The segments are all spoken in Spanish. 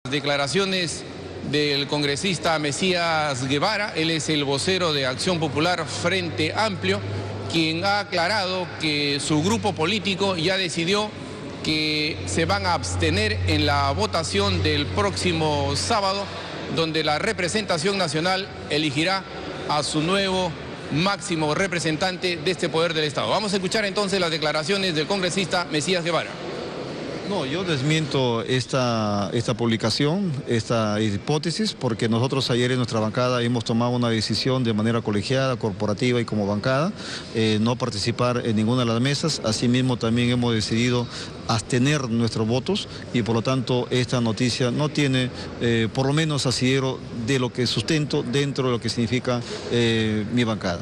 Declaraciones del congresista Mesías Guevara. Él es el vocero de Acción Popular Frente Amplio, quien ha aclarado que su grupo político ya decidió que se van a abstener en la votación del próximo sábado, donde la representación nacional elegirá a su nuevo máximo representante de este poder del Estado. Vamos a escuchar entonces las declaraciones del congresista Mesías Guevara. No, yo desmiento esta publicación, esta hipótesis, porque nosotros ayer en nuestra bancada hemos tomado una decisión de manera colegiada, corporativa y como bancada, no participar en ninguna de las mesas. Asimismo también hemos decidido abstener nuestros votos y por lo tanto esta noticia no tiene por lo menos asidero de lo que sustento dentro de lo que significa mi bancada.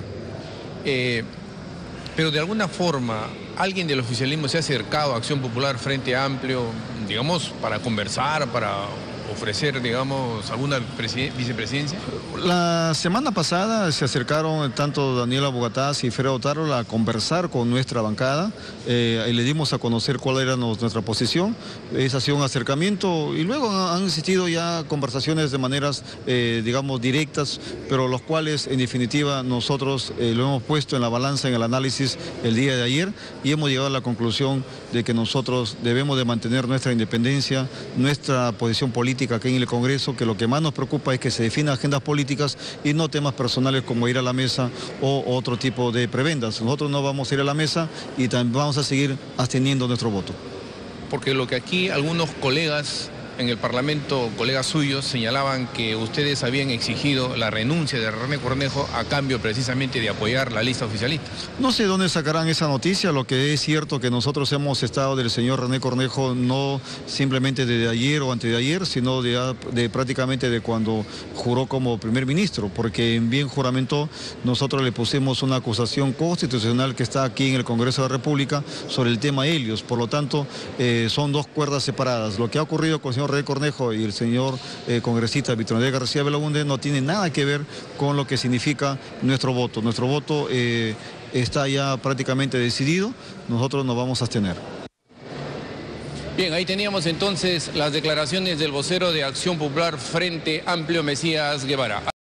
Pero de alguna forma, ¿alguien del oficialismo se ha acercado a Acción Popular Frente Amplio, digamos, para conversar, para ofrecer, digamos, alguna vicepresidencia? La semana pasada se acercaron tanto Daniela Bogatás y Fredo Otárola a conversar con nuestra bancada y le dimos a conocer cuál era nuestra posición. Ha sido un acercamiento y luego han existido ya conversaciones de maneras, digamos, directas, pero los cuales en definitiva nosotros lo hemos puesto en la balanza, en el análisis el día de ayer y hemos llegado a la conclusión de que nosotros debemos de mantener nuestra independencia, nuestra posición política aquí en el Congreso, que lo que más nos preocupa es que se definan agendas políticas y no temas personales como ir a la mesa o otro tipo de prebendas. Nosotros no vamos a ir a la mesa y también vamos a seguir absteniendo nuestro voto. Porque lo que aquí algunos colegas en el Parlamento, colegas suyos, señalaban que ustedes habían exigido la renuncia de René Cornejo a cambio precisamente de apoyar la lista oficialista. No sé dónde sacarán esa noticia, lo que es cierto que nosotros hemos estado del señor René Cornejo no simplemente desde ayer o antes de ayer, sino de prácticamente de cuando juró como primer ministro, porque en bien juramento nosotros le pusimos una acusación constitucional que está aquí en el Congreso de la República sobre el tema Helios. Por lo tanto, son dos cuerdas separadas. Lo que ha ocurrido con el señor René Cornejo y el señor congresista Víctor Andrés García Belaúnde no tiene nada que ver con lo que significa nuestro voto. Nuestro voto está ya prácticamente decidido, nosotros nos vamos a abstener. Bien, ahí teníamos entonces las declaraciones del vocero de Acción Popular Frente Amplio, Mesías Guevara.